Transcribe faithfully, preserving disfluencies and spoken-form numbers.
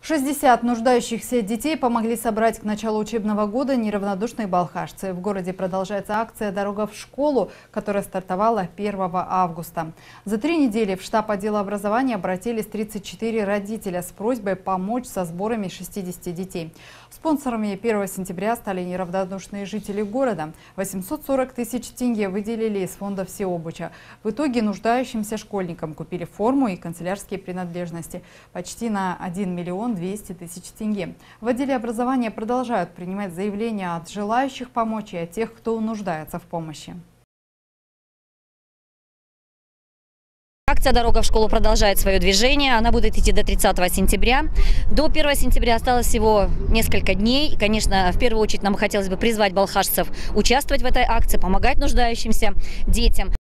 шестьдесят нуждающихся детей помогли собрать к началу учебного года неравнодушные балхашцы. В городе продолжается акция «Дорога в школу», которая стартовала первого августа. За три недели в штаб отдела образования обратились тридцать четыре родителя с просьбой помочь со сборами шестидесяти детей. Спонсорами первого сентября стали неравнодушные жители города. восемьсот сорок тысяч тенге выделили из фонда всеобуча. В итоге нуждающимся школьникам купили форму и канцелярские принадлежности. Почти на один миллион двести тысяч тенге. В отделе образования продолжают принимать заявления от желающих помочь и от тех, кто нуждается в помощи. Акция «Дорога в школу» продолжает свое движение. Она будет идти до тридцатого сентября. До первого сентября осталось всего несколько дней. И, конечно, в первую очередь нам хотелось бы призвать балхашцев участвовать в этой акции, помогать нуждающимся детям.